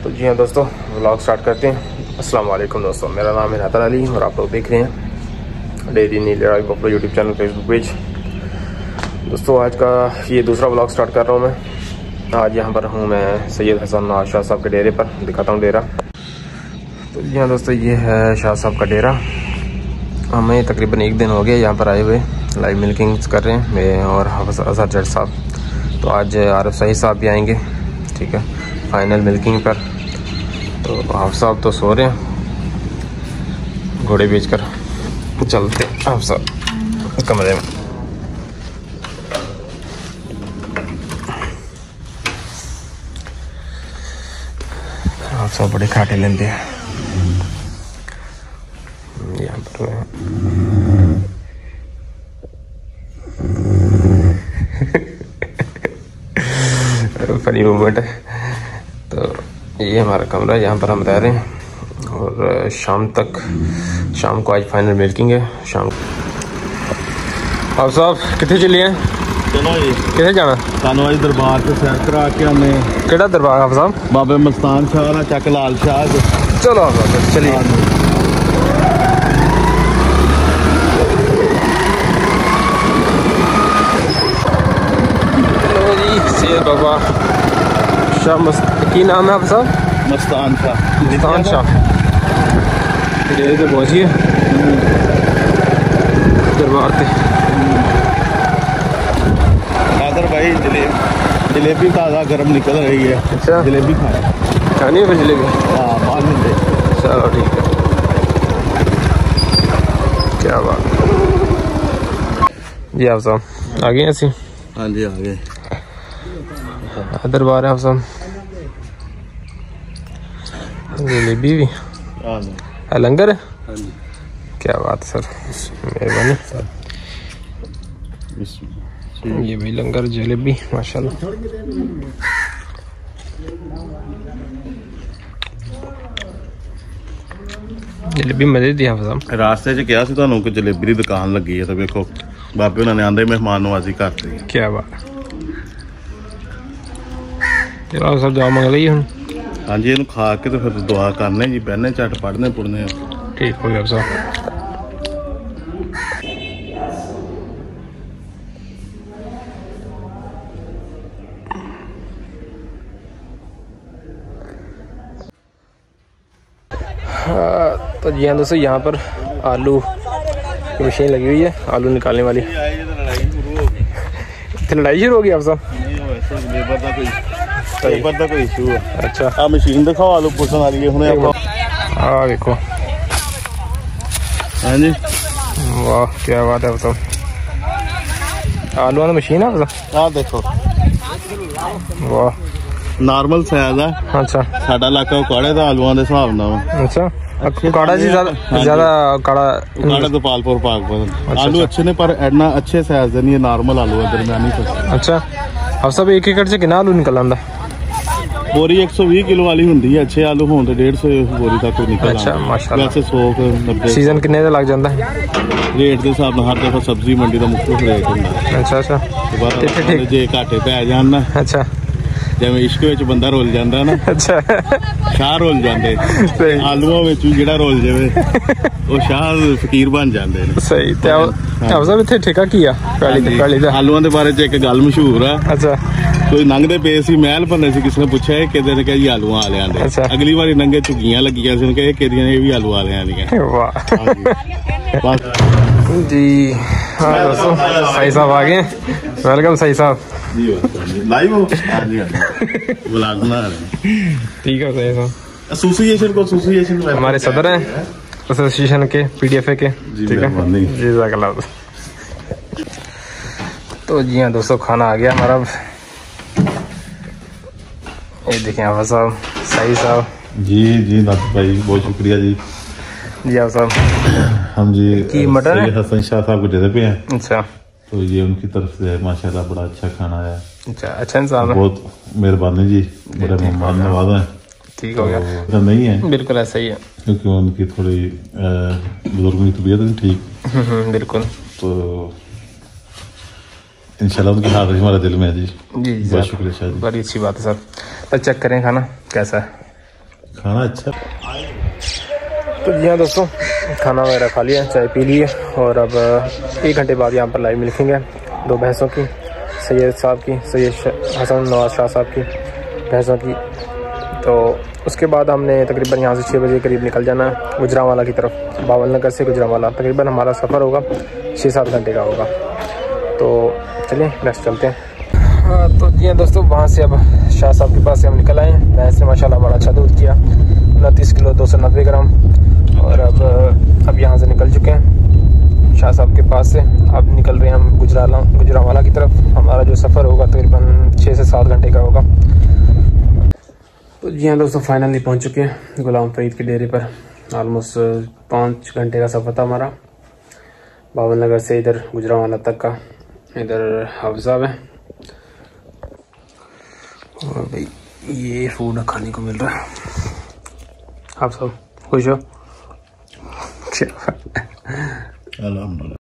तो जी हाँ दोस्तों, व्लॉग स्टार्ट करते हैं। अस्सलाम वालेकुम दोस्तों, मेरा नाम है हैदर अली और आप लोग देख रहे हैं डेली नीले राय buffalo YouTube channel, Facebook page. दोस्तों आज का ये दूसरा व्लॉग स्टार्ट कर रहा हूँ मैं। आज यहाँ पर हूँ मैं सैयद हसन नवाज शाह साहब के डेरे पर, दिखाता हूँ डेरा। तो जी हाँ दोस्तों, ये है शाह साहब का डेरा। हमें तकरीबन एक दिन हो गया यहाँ पर आए हुए, लाइव मिल्किंग कर रहे हैं मैं और हाफिज़ अज़हर जट साहब। तो आज आरिफ सही साहब भी आएंगे, ठीक है, फाइनल मिल्किंग पर। तो हाफ साहब तो सो रहे हैं, घोड़े बेचकर चलते हाफ साहब कमरे में। हाफ साहब बड़े खाटे लेते हैं यहाँ पर। फनी मूवमेंट है। तो ये हमारा कमरा है, यहाँ पर हम रह रहे हैं और शाम को आज फाइनल मिल्किंग है। शाम आप साहब कितने चलिए हैं? चलो जी, कितने जाना? सानू आज दरबार से सैर करा के हमें। केड़ा दरबार आप साहब? बाबे मस्तान शाह चक लाल शाह। चलो आप साहब चलिए। चलो जी, सैयद बाबा शाह की नाम है आप साहब? मस्तान शाह। मस्तान शाह डेरे से पहुँचिए दरबार से। नादर भाई जलेबी ताज़ा गर्म निकल रही है। अच्छा, जलेबी खानी है फिर जलेबी? हाँ, बाद में दे। चलो ठीक है, क्या बात जी। आप साहब आ गए ऐसे? हाँ जी, आ गए। दरबार है आप साहब। जलेबी भी है, लंगर है। क्या बात है सर, मेहरबानी। ये भाई लंगर जलेबी माशाल्लाह। जलेबी मजे दी आप साहब। रास्ते च क्या सी तुहानू कि जलेबी की दुकान लगी है, तो देखो बाबे उन्होंने आंदे मेहमान नवाजी करती। क्या बात। चलो आप सब जाओ मंग ली हम। हाँ जी, इन्हू खा के तो फिर दुआ करने जी, बहने झट पढ़ने पुढ़ने। ठीक हो गया साहब। तो जी हाँ दोस्तों, यहाँ पर आलू की मशीन लगी हुई है, आलू निकालने वाली। लड़ाई शुरू हो गई आप साहब? लेबर का कोई इशू है। अच्छा, आ मशीन दिखाओ, आलू पुछन वाली है हुणे आपको। हाँ देखो। हाँ जी, वाह क्या बात है साहब। आलू वाली मशीन है आप साहब? हाँ देखो, वाह नॉर्मल साइज है। अच्छा, साडा इलाका काड़े दा आलूआं दे हिसाब नाल। अच्छा, काड़ा जी ज्यादा काड़ा गोपालपुर पाकपुर आलू अच्छे ने, पर एडना अच्छे साइज नहीं है, नॉर्मल आलू है, दरमियानी साइज। अच्छा, अब सब एक एकड़ से कितना आलू निकल आंदा? बोरी 120 किलो वाली होंगी है, अच्छे आलू हों तो 150 बोरी तक निकल। अच्छा माशाल्लाह। वैसे 100 सीजन कितने लग जाता है? रेट के हिसाब नाल हर दफा सब्जी मंडी का मुख्तलिफ रेट होंदा। अच्छा अच्छा, ठीक जे घाटे पै जान ना। अच्छा, जिवें इश्क विच बंदा रुल जांदा ना। अच्छा, शाह रुल जांदे, आलूआं विच जेड़ा रुल जावे ਉਹ शाह फकीर बन जाते हैं। सही। ते आप सब इत्थे ठेका किया पहली दा? आलूआं दे बारे च एक गल मशहूर है। अच्छा, कोई लंघदे पे सी महल भरने से किसी ने पूछा है किहदे ने, कहा जी आलूआं वालियां दे। अच्छा, अगली बारी नंगे झुग्गियां लगियां सी, कहे किहदियां ने, ये भी आलू वालियां दियां। वाह जी। हाँ दोस्तों, सही साहब आ गए। वेलकम सही साहब जी। लाइव हो? हाँ जी, बुला बना ठीक है सही साहब। एसोसिएशन हमारे सदर हैं एसोसिएशन के, पीडीएफए के। ठीक है जी, जज़ाकल्लाह। तो जी हाँ दोस्तों, खाना आ गया हमारा। ये देखें आप साहब, सही साहब। जी जी नाथ भाई, बहुत शुक्रिया जी। जी आप साहब, हम जी की मटन है? हसन शाह साहब को देते पे हैं। अच्छा, तो ये उनकी तरफ से है, माशाल्लाह बड़ा अच्छा खाना है। अच्छा, अच्छा इंसान है। बहुत मेहरबानी जी, बड़े मेहमान नवाज हैं। ठीक हो गया। तो नहीं है, बिल्कुल ऐसा ही है, क्योंकि उनकी थोड़ी बुजुर्गों की तबीयत नहीं ठीक। बिल्कुल। तो इंशाल्लाह उनकी हाजिरी हमारे दिल में है जी। जी बहुत शुक्रिया शाह जी, बड़ी अच्छी बात है सर। तो चेक करें खाना कैसा है। खाना अच्छा। तो जी हाँ दोस्तों, खाना वगैरह खा लिया, चाय पी ली है और अब 1 घंटे बाद यहाँ पर लाइव मिल्किंग है 2 भैंसों की, सैयद साहब की, सैयद हसन नवाज शाह साहब की भैंसों की। तो उसके बाद हमने तकरीबन यहाँ से 6 बजे करीब निकल जाना है गुजरांवाला की तरफ। बावलनगर से गुजरांवाला तकरीबन हमारा सफ़र होगा 6-7 घंटे का होगा। तो चलिए नेक्स्ट चलते हैं। तो जी दोस्तों, वहाँ से अब शाह साहब के पास से हम निकल आए हैं। भैंस ने माशाल्लाह बड़ा अच्छा दूध किया, 29 किलो 290 ग्राम। और अब यहाँ से निकल चुके हैं शाह साहब के पास से। अब निकल रहे हैं हम गुजरांवाला की तरफ। हमारा जो सफ़र होगा तकरीबन 6 से 7 घंटे का होगा। तो जी हाँ दोस्तों, फाइनली पहुँच चुके हैं गुलाम फरीद के डेरे पर। ऑलमोस्ट 5 घंटे का सफ़र था हमारा, बावलनगर से इधर गुजरांवाला तक का। इधर हाफिज़ साहब है और भाई ये फूड खाने को मिल रहा है। हाफिज़ साहब खुश हो? अल्हम्दुलिल्लाह।